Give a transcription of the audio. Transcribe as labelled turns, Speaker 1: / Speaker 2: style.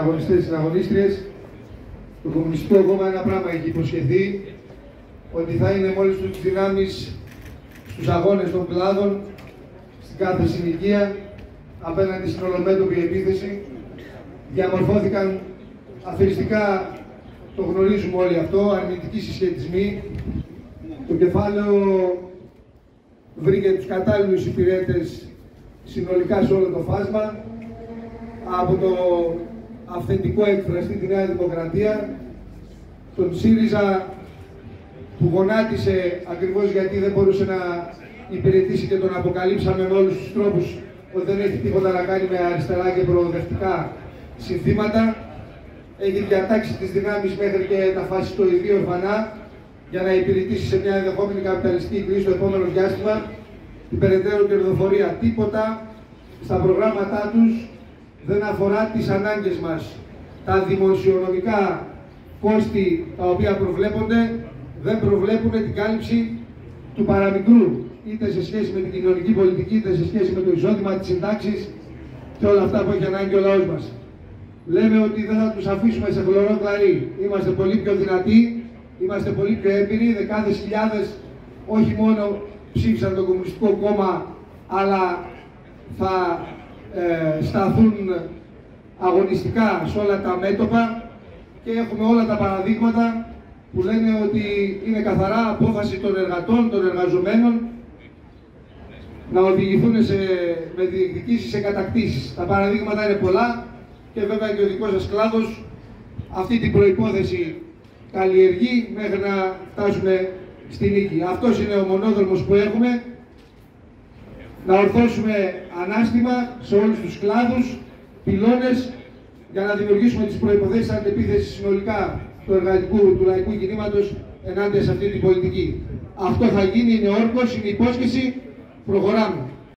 Speaker 1: Αγωνιστές και αγωνίστριες, το Κομμουνιστικό Κόμμα ένα πράγμα έχει υποσχεθεί, ότι θα είναι μόλις τους δυνάμεις στους αγώνες των κλάδων, στην κάθε συνοικία, απέναντι στην ολομέτωπη επίθεση. Διαμορφώθηκαν αφιεριστικά, το γνωρίζουμε όλοι αυτό, αρνητικοί συσχετισμοί. Το κεφάλαιο βρήκε τους κατάλληλους υπηρέτες συνολικά σε όλο το φάσμα, από το αυθεντικό εκφραστή τη Νέα Δημοκρατία, τον ΣΥΡΙΖΑ που γονάτισε ακριβώς γιατί δεν μπορούσε να υπηρετήσει και τον αποκαλύψαμε με όλους τους τρόπους ότι δεν έχει τίποτα να κάνει με αριστερά και προοδευτικά συνθήματα. Έχει διατάξει τις δυνάμεις μέχρι και τα φασιστοειδή ορφανά για να υπηρετήσει σε μια ενδεχόμενη καπιταλιστική κρίση στο επόμενο διάστημα την περαιτέρω κερδοφορία. Τίποτα στα προγράμματά τους δεν αφορά τις ανάγκες μας. Τα δημοσιονομικά κόστη τα οποία προβλέπονται δεν προβλέπουν την κάλυψη του παραμικρού, είτε σε σχέση με την κοινωνική πολιτική, είτε σε σχέση με το εισόδημα, τις συντάξεις και όλα αυτά που έχει ανάγκη ο λαός μας. Λέμε ότι δεν θα τους αφήσουμε σε χλωρό κλαρί. Είμαστε πολύ πιο δυνατοί, είμαστε πολύ πιο έμπειροι. Δεκάδες χιλιάδες όχι μόνο ψήφισαν το Κομμουνιστικό Κόμμα, αλλά θα σταθούν αγωνιστικά σε όλα τα μέτωπα και έχουμε όλα τα παραδείγματα που λένε ότι είναι καθαρά απόφαση των εργατών, των εργαζομένων να οδηγηθούν με διεκδικήσεις σε κατακτήσεις. Τα παραδείγματα είναι πολλά και βέβαια και ο δικός σας κλάδος αυτή την προϋπόθεση καλλιεργεί μέχρι να φτάσουμε στη νίκη. Αυτός είναι ο μονόδρομος που έχουμε, να ορθώσουμε ανάστημα σε όλους τους κλάδους, πυλώνες, για να δημιουργήσουμε τις προϋποθέσεις αντεπίθεσης συνολικά του λαϊκού κινήματος ενάντια σε αυτή την πολιτική. Αυτό θα γίνει, είναι όρκος, είναι υπόσχεση, προχωράμε.